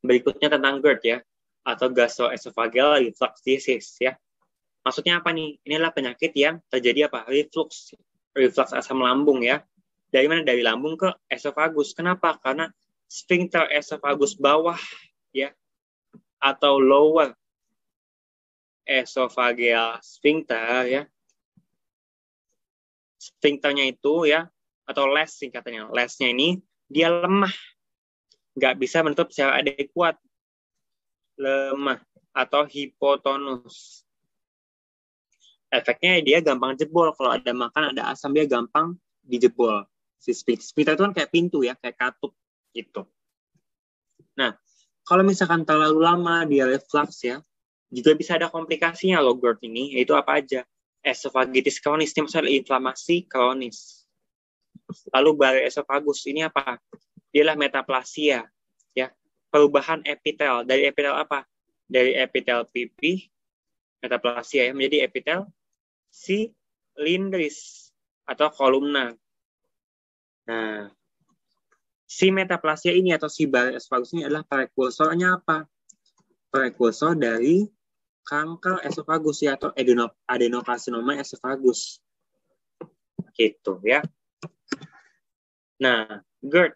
Berikutnya tentang GERD ya, atau gastroesophageal reflux disease ya. Maksudnya apa nih? Inilah penyakit yang terjadi apa? Reflux asam lambung ya. Dari mana? Dari lambung ke esofagus. Kenapa? Karena sphincter esofagus bawah ya, atau lower esophageal sphincter ya. Sphincternya itu ya, atau les singkatannya. Lesnya ini dia lemah, nggak bisa menutup secara adekuat, lemah atau hipotonus. Efeknya dia gampang jebol. Kalau ada makan, ada asam, dia gampang dijebol. Si sphincter itu kan kayak pintu ya, kayak katup gitu. Nah, kalau misalkan terlalu lama dia reflux ya, juga bisa ada komplikasinya loh GERD ini, yaitu apa aja? Esophagitis kronis, ini maksudnya inflamasi kronis. Lalu bari esofagus, ini apa? Dialah metaplasia, ya. Perubahan epitel. Dari epitel apa? Dari epitel pipi, metaplasia ya, menjadi epitel silindris atau kolumnar. Nah, si metaplasia ini atau si bari esofagus ini adalah prekursornya apa? Prekursor dari kanker esofagus ya, atau adenokarsinoma esofagus. Gitu ya. Nah, GERD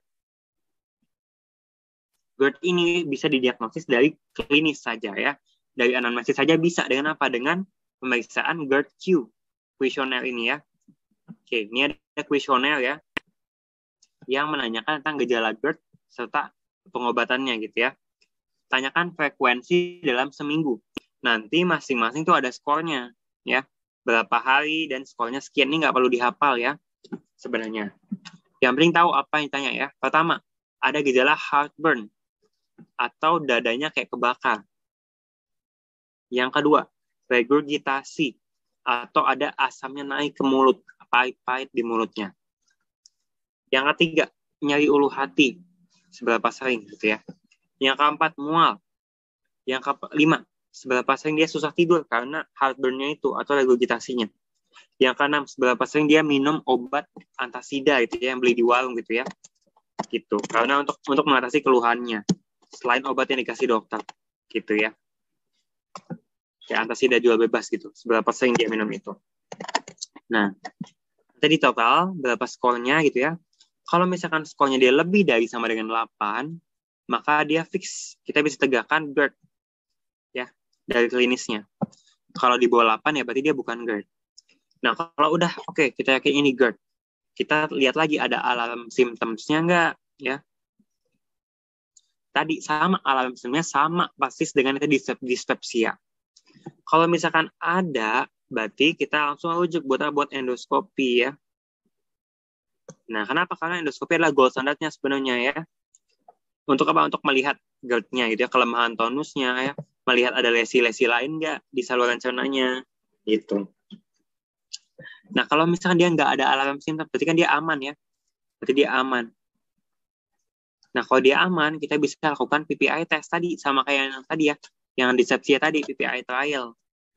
ini bisa didiagnosis dari klinis saja ya. Dari anamnesis saja bisa. Dengan apa? Dengan pemeriksaan GERD-Q. Kuesioner ini ya. Oke, ini ada kuesioner ya, yang menanyakan tentang gejala GERD serta pengobatannya gitu ya. Tanyakan frekuensi dalam seminggu. Nanti masing-masing tuh ada skornya ya. Berapa hari dan skornya sekian. Ini nggak perlu dihafal ya sebenarnya. Yang penting tahu apa yang ditanya ya. Pertama, ada gejala heartburn atau dadanya kayak kebakar. Yang kedua, regurgitasi atau ada asamnya naik ke mulut, pahit-pahit di mulutnya. Yang ketiga, nyeri ulu hati seberapa sering gitu ya. Yang keempat, mual. Yang kelima, seberapa sering dia susah tidur karena heartburn-nya itu atau regurgitasinya. Yang keenam, seberapa sering dia minum obat antasida itu ya, yang beli di warung gitu ya. Gitu. Karena untuk mengatasi keluhannya selain obat yang dikasih dokter gitu ya. Kayak antasida jual bebas gitu. Seberapa sering dia minum itu. Nah, tadi total berapa skornya gitu ya. Kalau misalkan skornya dia lebih dari sama dengan 8, maka dia fix. Kita bisa tegakkan GERD ya, dari klinisnya. Kalau di bawah 8 ya berarti dia bukan GERD. Nah, kalau udah oke, kita yakin ini GERD. Kita lihat lagi ada alarm symptoms-nya enggak ya. Tadi sama alarm symptoms-nya sama persis dengan itu dispepsia. Kalau misalkan ada, berarti kita langsung rujuk buat endoskopi ya. Nah, kenapa? Karena endoskopi adalah gold standarnya sebenarnya ya. Untuk apa? Untuk melihat GERD-nya gitu ya, kelemahan tonusnya ya, melihat ada lesi-lesi lain nggak di saluran cernanya gitu. Nah, kalau misalkan dia nggak ada alarm simptom, berarti kan dia aman ya. Berarti dia aman. Nah, kalau dia aman, kita bisa lakukan PPI test tadi, sama kayak yang tadi ya, yang disepsia tadi, PPI trial.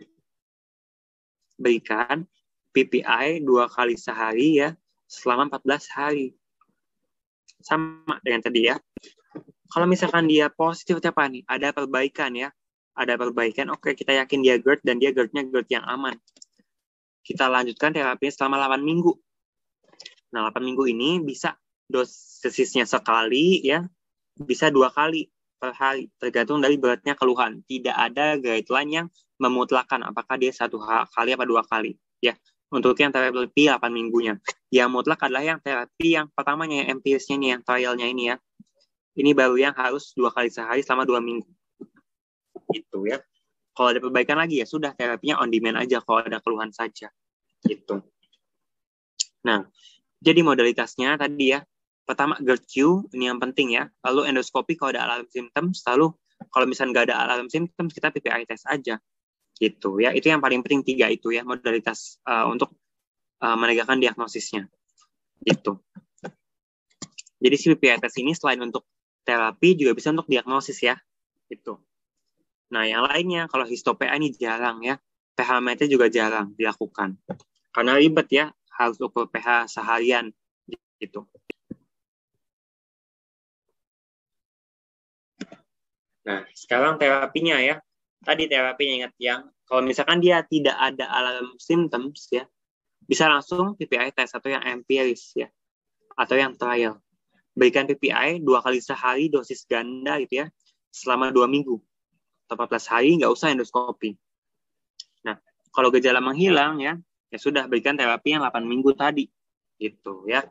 Berikan PPI 2 kali sehari ya, selama 14 hari. Sama dengan tadi ya. Kalau misalkan dia positif apa nih? Ada perbaikan ya. Ada perbaikan, oke, kita yakin dia GERD dan dia GERD-nya GERD yang aman. Kita lanjutkan terapinya selama 8 minggu. Nah, 8 minggu ini bisa dosisnya sekali ya, bisa 2 kali per hari, tergantung dari beratnya keluhan. Tidak ada guideline yang memutlakan apakah dia 1 kali apa 2 kali ya. Untuk yang terapi 8 minggunya. Yang mutlak adalah yang terapi yang pertamanya, yang empirisnya ini, yang trialnya ini ya. Ini baru yang harus 2 kali sehari selama 2 minggu. Gitu ya. Kalau ada perbaikan lagi ya sudah, terapinya on demand aja kalau ada keluhan saja. Gitu. Nah, jadi modalitasnya tadi ya. Pertama GERD-Q, ini yang penting ya. Lalu endoskopi kalau ada alarm symptoms. Lalu kalau misalnya nggak ada alarm symptoms, kita PPI test aja. Gitu ya. Itu yang paling penting 3 itu ya, modalitas untuk menegakkan diagnosisnya. Gitu. Jadi si PPI test ini selain untuk terapi juga bisa untuk diagnosis ya. Gitu. Nah, yang lainnya kalau histo-PA ini jarang ya. pH-meter juga jarang dilakukan. Karena ribet ya, harus ukur pH seharian gitu. Nah, sekarang terapinya ya. Tadi terapinya ingat yang kalau misalkan dia tidak ada alarm symptoms ya, bisa langsung PPI test atau yang empiris ya, atau yang trial. Berikan PPI 2 kali sehari dosis ganda gitu ya, selama 2 minggu. Atau 14 hari nggak usah endoskopi. Nah, kalau gejala menghilang ya, ya sudah berikan terapi yang 8 minggu tadi. Gitu ya.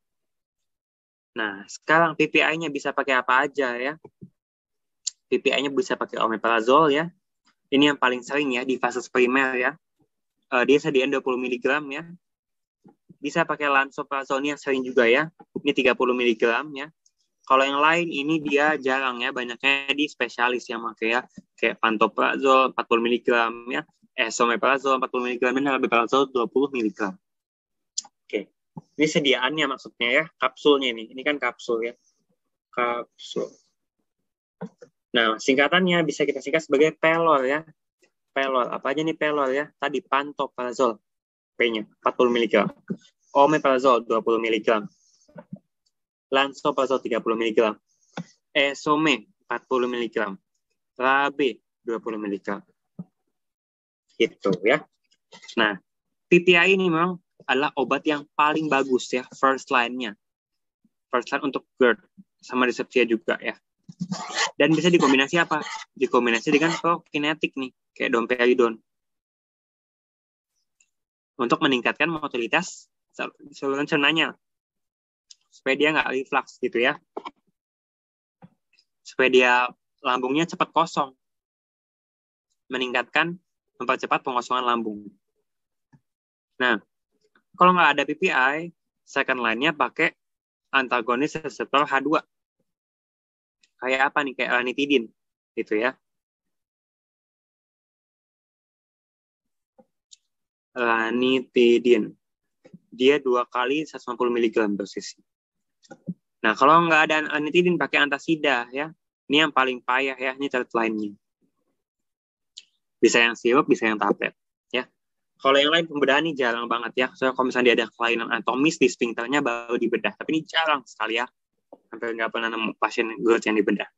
Nah, sekarang PPI-nya bisa pakai apa aja ya? PPI-nya bisa pakai omeprazole ya. Ini yang paling sering ya di fase primer ya. Dia sediaan 20 mg ya. Bisa pakai lansoprazole yang sering juga ya. Ini 30 mg ya. Kalau yang lain ini dia jarang ya, banyaknya di spesialis yang pakai ya. Kayak pantoprazole 40 mg ya. Esomeprazole 40 mg dan rabeprazole 20 mg. Oke. Ini sediaannya maksudnya ya, kapsulnya ini. Ini kan kapsul ya. Kapsul. Nah, singkatannya bisa kita singkat sebagai pelor ya. Pelor. Apa aja nih pelor ya? Tadi pantoprazole. P-nya 40 mg. Omeprazole 20 mg. Lansoprazole 30 mg. Esome 40 mg. Rabe 20 mg. Gitu ya. Nah, PPI ini memang adalah obat yang paling bagus ya, first line-nya. First line untuk GERD sama dispepsia juga ya. Dan bisa dikombinasi apa? Dikombinasi dengan prokinetik nih, kayak domperidone. Untuk meningkatkan motilitas saluran cernanya. Supaya dia nggak reflux gitu ya. Supaya dia lambungnya cepat kosong. Mempercepat pengosongan lambung. Nah, kalau nggak ada PPI, second line-nya pakai antagonis reseptor H2. Kayak apa nih? Kayak ranitidin gitu ya. Ranitidin. Dia 2 kali 150 mg dosisnya. Nah, kalau nggak ada ranitidin pakai antasida ya. Ini yang paling payah ya, ini third line-nya. Bisa yang sirup, bisa yang tablet ya. Kalau yang lain pembedahan ini jarang banget ya. Soalnya kalau misalnya dia ada kelainan anatomis di sphincternya baru dibedah. Tapi ini jarang sekali ya. Hampir nggak pernah nemu pasien GERD yang dibedah.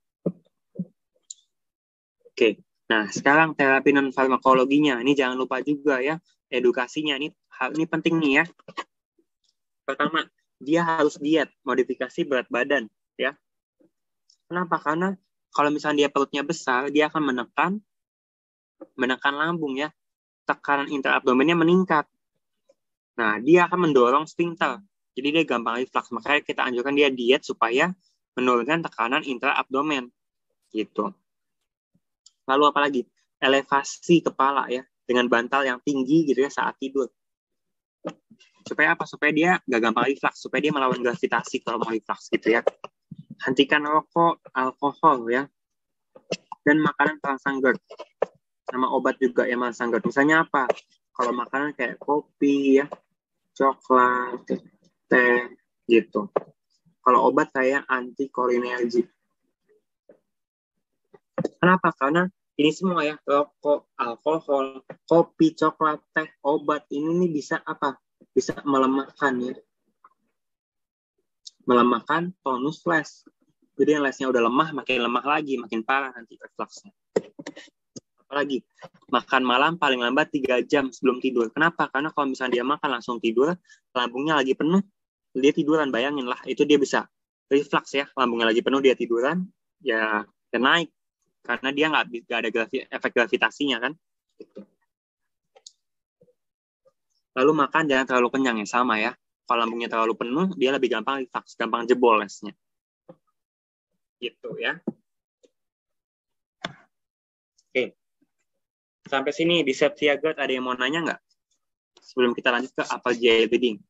Oke. Nah, sekarang terapi non farmakologinya. Ini jangan lupa juga ya. Edukasinya ini penting nih ya. Pertama, dia harus diet, modifikasi berat badan ya. Kenapa? Karena kalau misalnya dia perutnya besar, dia akan menekan lambung ya. Tekanan interabdomennya meningkat. Nah, dia akan mendorong sphincter. Jadi dia gampang reflux. Makanya kita anjurkan dia diet supaya menurunkan tekanan intraabdomen. Gitu. Lalu apalagi? Elevasi kepala ya. Dengan bantal yang tinggi gitu ya saat tidur. Supaya apa? Supaya dia nggak gampang reflux. Supaya dia melawan gravitasi kalau mau reflux gitu ya. Hentikan rokok, alkohol ya. Dan makanan perangsang GERD. Sama obat juga yang perangsang GERD. Misalnya apa? Kalau makanan kayak kopi ya, coklat, teh, gitu. Kalau obat kayak antikolinergik. Kenapa? Karena ini semua ya, rokok, alkohol, kopi, coklat, teh, obat, ini nih bisa apa? Bisa melemahkan ya. Melemahkan tonus les. Jadi yang lesnya udah lemah, makin lemah lagi, makin parah nanti refluxnya. Apalagi, makan malam paling lambat 3 jam sebelum tidur. Kenapa? Karena kalau misalnya dia makan langsung tidur, lambungnya lagi penuh, dia tiduran, bayangin lah, itu dia bisa reflux ya, lambungnya lagi penuh, dia tiduran, ya naik. Karena dia nggak ada efek gravitasinya kan. Lalu makan jangan terlalu kenyang ya, sama ya. Kalau lambungnya terlalu penuh, dia lebih gampang reflux, gampang jebol lesnya. Gitu ya. Oke. Sampai sini di Sepsia GERD ada yang mau nanya nggak? Sebelum kita lanjut ke upper GI bleeding.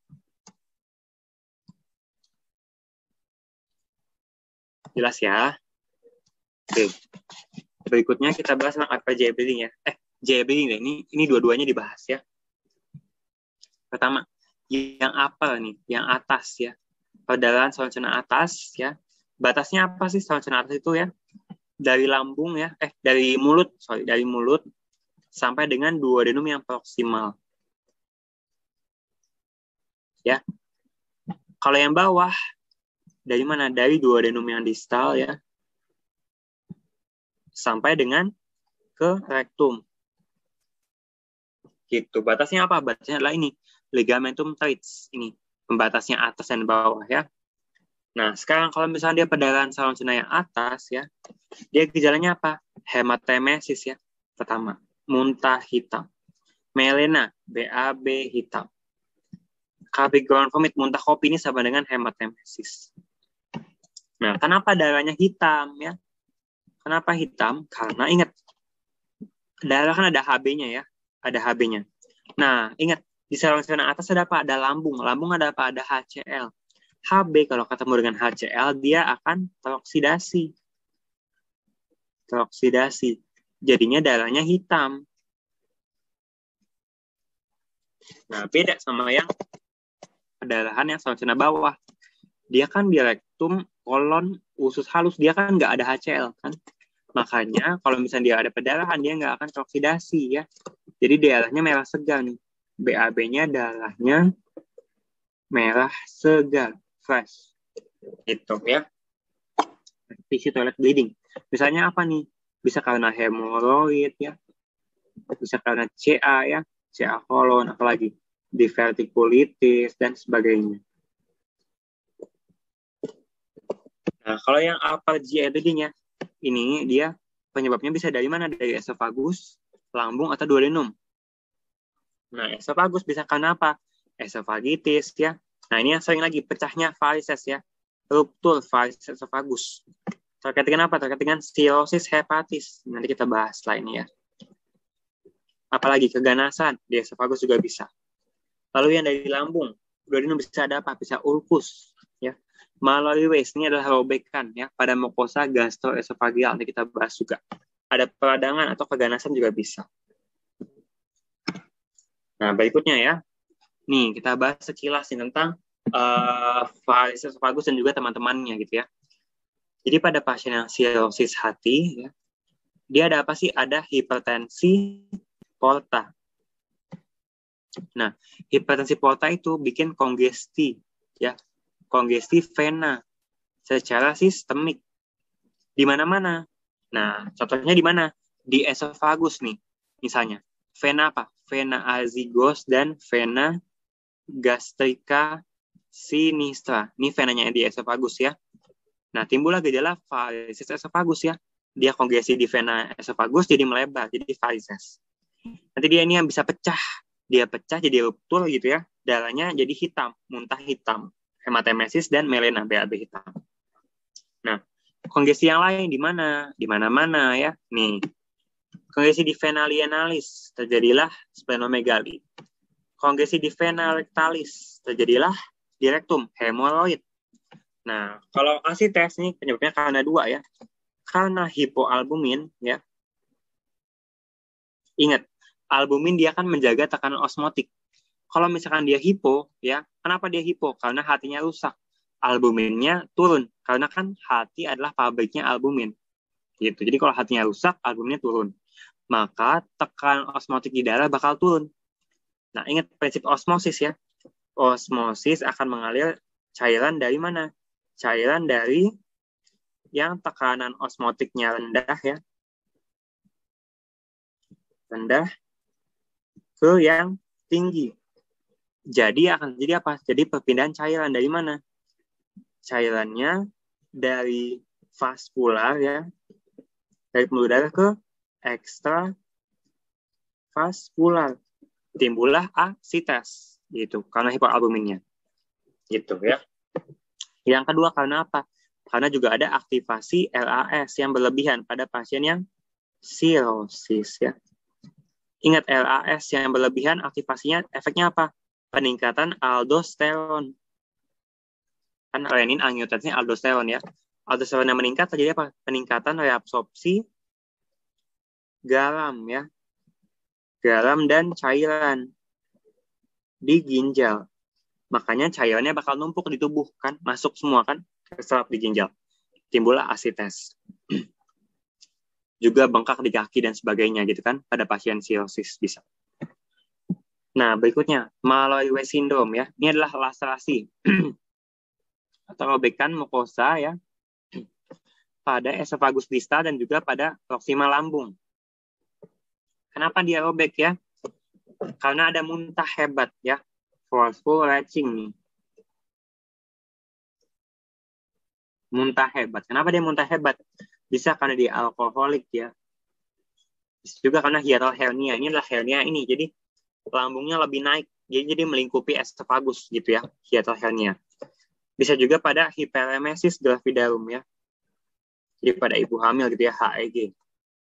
Jelas ya? Oke. Berikutnya kita bahas tentang upper GI bleeding ya. GI bleeding deh. Ini dua-duanya dibahas ya. Pertama, yang upper nih, yang atas ya. Perdarahan saluran cerna atas ya. Batasnya apa sih saluran cerna atas itu ya? Dari lambung ya, dari mulut sampai dengan duodenum yang proksimal. Ya. Kalau yang bawah dari mana? Dari duodenum yang distal ya. sampai dengan ke rektum. Gitu. Batasnya apa? Batasnya adalah ini, ligamentum teres. Ini pembatasnya atas dan bawah ya. Nah, sekarang kalau misalnya dia perdarahan saluran cerna yang atas ya, dia gejalanya apa? Hematemesis ya. Pertama, muntah hitam. Melena, BAB hitam. Colic ground vomit, muntah kopi, ini sama dengan hematemesis. Nah, kenapa darahnya hitam ya? Kenapa hitam? Karena ingat, darah kan ada HB-nya ya. Ada HB-nya. Nah, ingat, di saluran cerna atas ada apa? Ada lambung. Lambung ada apa? Ada HCl. HB kalau ketemu dengan HCl, dia akan teroksidasi. Teroksidasi. Jadinya darahnya hitam. Nah, beda sama yang perdarahan yang saluran cerna bawah. Dia kan di rektum, kolon, usus halus. Dia kan nggak ada HCl kan. Makanya kalau misalnya dia ada perdarahan, dia nggak akan teroksidasi ya. Jadi darahnya merah segar nih. BAB-nya darahnya merah segar, fresh. Itu ya. Isi toilet bleeding. Misalnya apa nih? Bisa karena hemoroid ya. Bisa karena CA ya. CA kolon, apalagi divertikulitis dan sebagainya. Nah, kalau yang upper GI bleeding ya, ini dia penyebabnya bisa dari mana? Dari esofagus, lambung, atau duodenum. Nah, esofagus bisa karena apa? Esofagitis ya. Nah, ini yang sering lagi pecahnya varises ya. Ruptur varises esofagus. Terkait dengan apa? Terkait dengan cirrhosis hepatis. Nanti kita bahas setelah ini ya. Apalagi keganasan di esofagus juga bisa. Lalu yang dari lambung, duodenum bisa ada apa? Bisa ulkus ya. Mallory Weiss ini adalah robekan ya pada mukosa gastroesofageal. Nanti kita bahas juga. Ada peradangan atau keganasan juga bisa. Nah, berikutnya ya. Nih, kita bahas sekilas nih tentang varises esofagus dan juga teman-temannya gitu ya. Jadi pada pasien yang cirrhosis hati, ya, dia ada apa sih? Ada hipertensi porta. Nah, hipertensi porta itu bikin kongesti, ya, kongesti vena secara sistemik di mana-mana. Nah, contohnya di mana? Di esofagus nih, misalnya. Vena apa? Vena azygos dan vena gastrica sinistra. Ini venanya di esofagus ya. Nah, timbullah gejala varises esofagus ya. Dia kongesi di vena esofagus jadi melebar, jadi varises. Nanti dia ini yang bisa pecah. Dia pecah jadi ruptur gitu ya. Darahnya jadi hitam, muntah hitam. Hematemesis dan melena, BAB hitam. Nah, kongesi yang lain di mana? Di mana-mana ya. Nih, kongesi di vena lienalis, terjadilah splenomegali. Kongesi di vena rectalis, terjadilah di rektum, hemoroid. Nah, kalau asites nih penyebabnya karena dua ya. Karena hipoalbumin ya. Ingat, albumin dia akan menjaga tekanan osmotik. Kalau misalkan dia hipo ya, kenapa dia hipo? Karena hatinya rusak. Albuminnya turun karena kan hati adalah pabriknya albumin. Gitu. Jadi kalau hatinya rusak, albuminnya turun. Maka tekanan osmotik di darah bakal turun. Nah, ingat prinsip osmosis ya. Osmosis akan mengalir cairan dari mana? Cairan dari yang tekanan osmotiknya rendah ya. Rendah ke yang tinggi. Jadi akan jadi apa? Jadi perpindahan cairan dari mana? Cairannya dari vaskular ya. Dari pembuluh darah ke ekstra vaskular. Timbullah asites gitu karena hipoalbuminnya. Gitu ya. Yang kedua karena apa? Karena juga ada aktivasi LAS yang berlebihan pada pasien yang cirrhosis ya. Ingat LAS yang berlebihan aktivasinya efeknya apa? Peningkatan aldosteron. Kan renin angiotensin aldosteron ya. Aldosteron yang meningkat terjadi apa? Peningkatan reabsorpsi garam ya. Garam dan cairan di ginjal. Makanya cairannya bakal numpuk di tubuh kan, masuk semua kan, terserap di ginjal. Timbullah asites. Juga bengkak di kaki dan sebagainya gitu kan pada pasien cirrhosis bisa. Nah, berikutnya Mallory Weiss syndrome ya. Ini adalah laserasi atau robekan mukosa ya pada esophagus distal dan juga pada proksima lambung. Kenapa dia robek ya? Karena ada muntah hebat ya. Forceful retching nih. Muntah hebat. Kenapa dia muntah hebat? Bisa karena dia alkoholik ya. Bisa juga karena hiatal hernia. Ini adalah hernia ini. Jadi lambungnya lebih naik. Jadi melingkupi esophagus gitu ya. Hiatal hernia. Bisa juga pada hiperemesis gravidarum ya. Jadi pada ibu hamil gitu ya, HEG.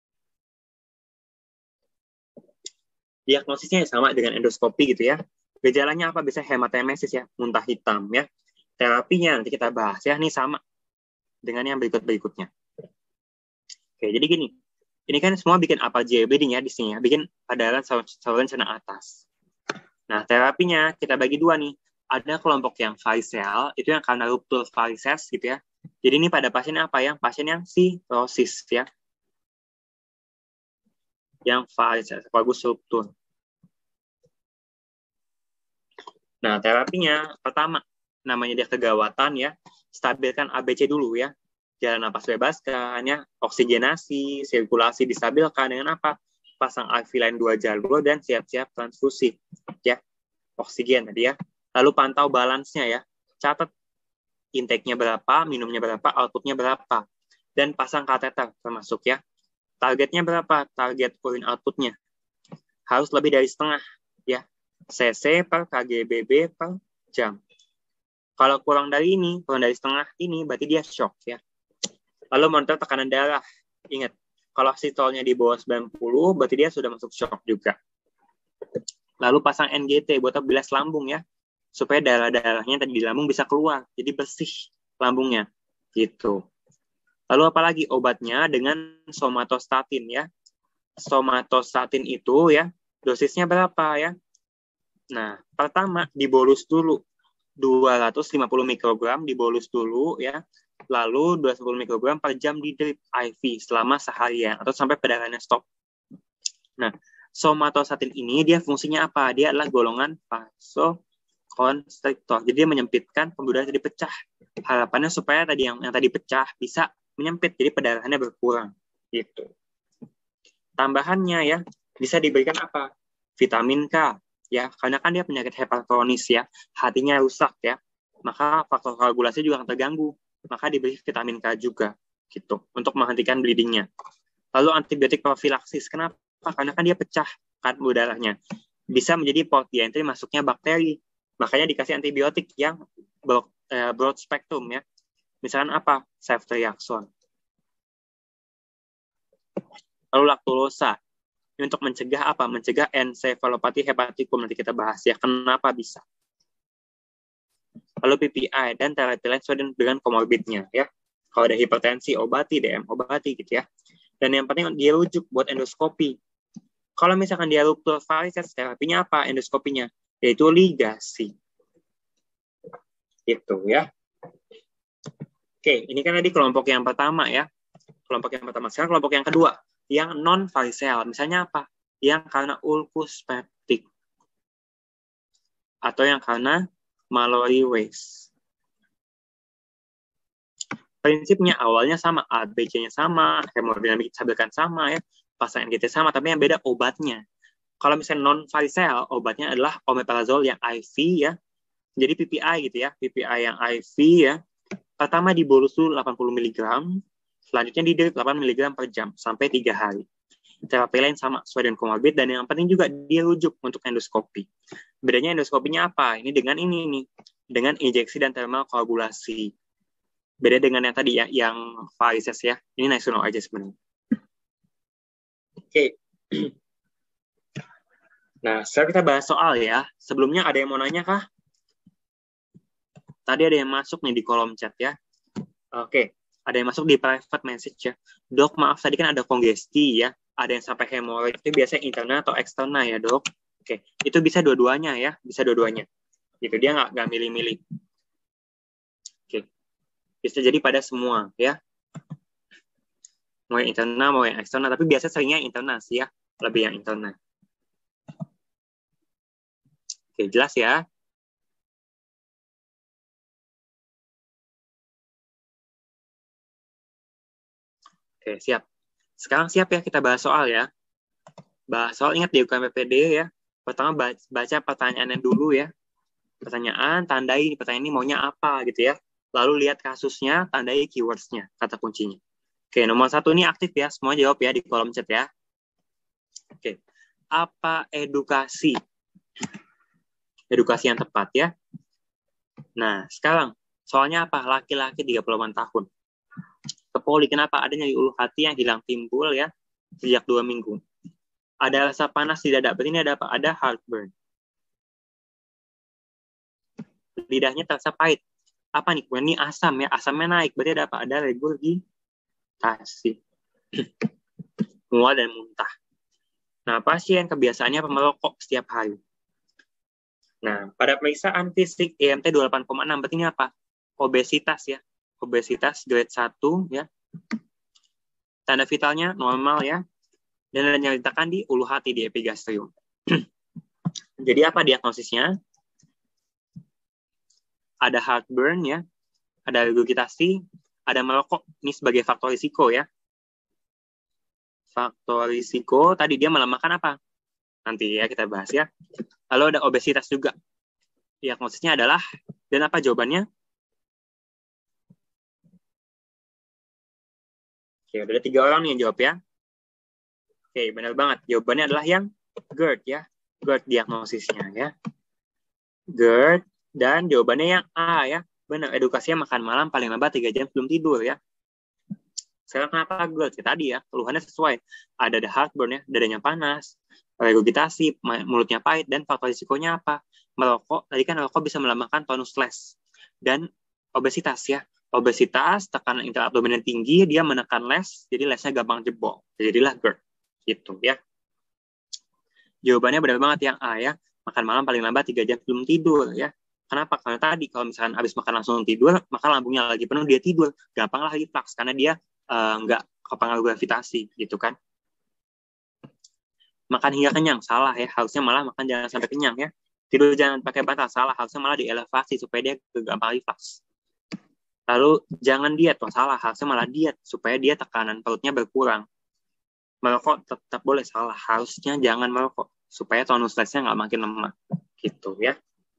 Diagnosisnya sama dengan endoskopi gitu ya. Gejalanya apa? Bisa hematemesis ya, muntah hitam ya. Terapinya nanti kita bahas ya, ini sama dengan yang berikutnya. Oke, jadi gini. Ini kan semua bikin apa JBD-nya di sini ya, bikin padaran saluran cerna atas. Nah, terapinya kita bagi dua nih. Ada kelompok yang varicel, itu yang karena ruptur varices gitu ya. Jadi ini pada pasien apa ya? Pasien yang cirrhosis ya. Yang varices, bagus ruptur. Nah, terapinya pertama, namanya dia kegawatan ya, stabilkan ABC dulu ya. Jalan napas bebaskan ya, oksigenasi, sirkulasi distabilkan dengan apa? Pasang IV line 2 jalur dan siap-siap transfusi ya. Oksigen tadi ya. Lalu pantau balance-nya ya. Catat intake-nya berapa, minumnya berapa, output-nya berapa. Dan pasang kateter termasuk ya. Targetnya berapa? Target urine output-nya harus lebih dari setengah ya. cc per kgbb per jam. Kalau kurang dari setengah ini, berarti dia shock ya. Lalu monitor tekanan darah. Ingat, kalau sistolnya di bawah 90, berarti dia sudah masuk shock juga. Lalu pasang NGT buat bilas lambung ya, supaya darah-darahnya tadi di lambung bisa keluar, jadi bersih lambungnya. Gitu. Lalu apalagi obatnya dengan somatostatin ya. Somatostatin itu ya, dosisnya berapa ya? Nah, pertama dibolus dulu 250 mikrogram dibolus dulu ya. Lalu 210 mikrogram per jam di drip IV selama seharian atau sampai perdarahannya stop. Nah, somatostatin ini dia fungsinya apa? Dia adalah golongan vasoconstrictor. Jadi dia menyempitkan pembuluh darah jadi pecah. Harapannya supaya tadi yang tadi pecah bisa menyempit, jadi perdarahannya berkurang. Gitu. Tambahannya ya, bisa diberikan apa? Vitamin K ya, karena kan dia penyakit hiperkronis ya, hatinya rusak ya, maka faktor koagulasi juga akan terganggu, maka diberi vitamin K juga gitu untuk menghentikan bleedingnya. Lalu antibiotik profilaksis, kenapa? Karena kan dia pecah kan pembuluh darahnya, bisa menjadi port entry masuknya bakteri, makanya dikasih antibiotik yang broad spectrum ya, misalkan apa? Ceftriaxone. Lalu laktulosa, untuk mencegah apa? Mencegah encephalopati hepatikum, nanti kita bahas ya, kenapa bisa. Lalu PPI dan terapi lain sesuai dengan komorbidnya ya. Kalau ada hipertensi, obati, DM, obati gitu ya. Dan yang penting dia rujuk buat endoskopi. Kalau misalkan dia ruptur varices, terapinya apa? Endoskopinya, yaitu ligasi. Gitu ya. Oke, ini kan tadi kelompok yang pertama ya. Kelompok yang pertama. Sekarang kelompok yang kedua, yang non-varicel. Misalnya apa? Yang karena ulcus peptic. Atau yang karena Mallory Weiss. Prinsipnya awalnya sama, ABC-nya sama, hemodinamik distabilkan sama ya, pasang NGT sama, tapi yang beda obatnya. Kalau misalnya non-varicel, obatnya adalah omeprazole yang IV ya. Jadi PPI gitu ya, PPI yang IV ya. Pertama dibolus dulu 80 mg, selanjutnya di drip 8 mg per jam sampai 3 hari. Terapi lain sama sesuai dengan komorbid, dan yang penting juga dia rujuk untuk endoskopi. Bedanya endoskopinya apa? Ini dengan ini nih, dengan injeksi dan thermal koagulasi. Beda dengan yang tadi ya, yang varices ya. Ini nice to know aja sebenarnya. Oke. Nah, sekarang kita bahas soal ya. Sebelumnya ada yang mau nanya kah? Tadi ada yang masuk nih di kolom chat ya. Oke. Ada yang masuk di private message ya. Dok, maaf tadi kan ada kongesti ya. Ada yang sampai hemoroid, itu biasanya internal atau eksternal ya dok. Oke, itu bisa dua-duanya ya, bisa dua-duanya. Gitu, dia nggak milih-milih. Oke, bisa jadi pada semua ya. Mau yang internal, mau yang eksternal, tapi biasanya seringnya internal sih ya, lebih yang internal. Oke, jelas ya. Oke, siap. Sekarang siap ya kita bahas soal ya. Bahas soal, ingat di UKMPPD ya. Pertama baca pertanyaannya dulu ya. Pertanyaan, tandai pertanyaan ini maunya apa gitu ya. Lalu lihat kasusnya, tandai keywords-nya, kata kuncinya. Oke, nomor 1 ini aktif ya. Semua jawab ya di kolom chat ya. Oke, apa edukasi? Edukasi yang tepat ya. Nah, sekarang soalnya apa? Laki-laki 34 tahun. Ke poli, kenapa? Ada nyeri ulu hati yang hilang timbul ya sejak 2 minggu. Ada rasa panas di dada. Berarti ini ada apa? Ada heartburn. Lidahnya terasa pahit. Apa nih? Ini asam ya. Asamnya naik. Berarti ada apa? Ada regurgitasi. Mual dan muntah. Nah, pasien kebiasaannya merokok setiap hari. Nah, pada pemeriksaan fisik EMT 28,6, berarti ini apa? Obesitas ya. Obesitas grade 1 ya. Tanda vitalnya normal ya. Dan ada yang dinyatakan di ulu hati di epigastrium. Jadi apa diagnosisnya? Ada heartburn ya, ada regurgitasi, ada merokok. Ini sebagai faktor risiko ya. Faktor risiko tadi dia melemahkan apa? Nanti ya kita bahas ya. Lalu ada obesitas juga. Diagnosisnya adalah, dan apa jawabannya? Oke, ada 3 orang nih yang jawab ya. Oke, benar banget. Jawabannya adalah yang GERD ya. GERD diagnosisnya ya. GERD, dan jawabannya yang A ya. Benar, edukasinya makan malam paling lambat 3 jam sebelum tidur ya. Sekarang kenapa GERD? Tadi ya, keluhannya sesuai. Ada heartburn ya, dadanya panas, regurgitasi, mulutnya pahit, dan faktor risikonya apa? Merokok, tadi kan merokok bisa melemahkan tonus les. Dan obesitas ya. Obesitas, tekanan intraabdomen tinggi, dia menekan les, jadi lesnya gampang jebol. Jadilah GERD. Gitu ya. Jawabannya benar banget yang A ya. Makan malam paling lambat 3 jam sebelum tidur ya. Kenapa? Karena tadi kalau misalkan habis makan langsung tidur, maka lambungnya lagi penuh, dia tidur. Gampang lah reflux karena dia nggak kepengaruh gravitasi gitu kan. Makan hingga kenyang, salah ya. Harusnya malah makan jangan sampai kenyang ya. Tidur jangan pakai bantal, salah. Harusnya malah dielevasi supaya dia gampang reflux. Lalu jangan diet, salah. Harusnya malah diet supaya dia tekanan perutnya berkurang. Merokok tetap boleh, salah. Harusnya jangan merokok supaya tonus lesnya nggak makin lemah gitu ya.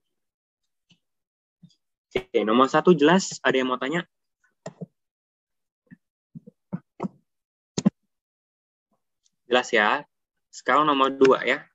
Oke, nomor 1 jelas. Ada yang mau tanya? Jelas ya. Sekarang nomor 2 ya.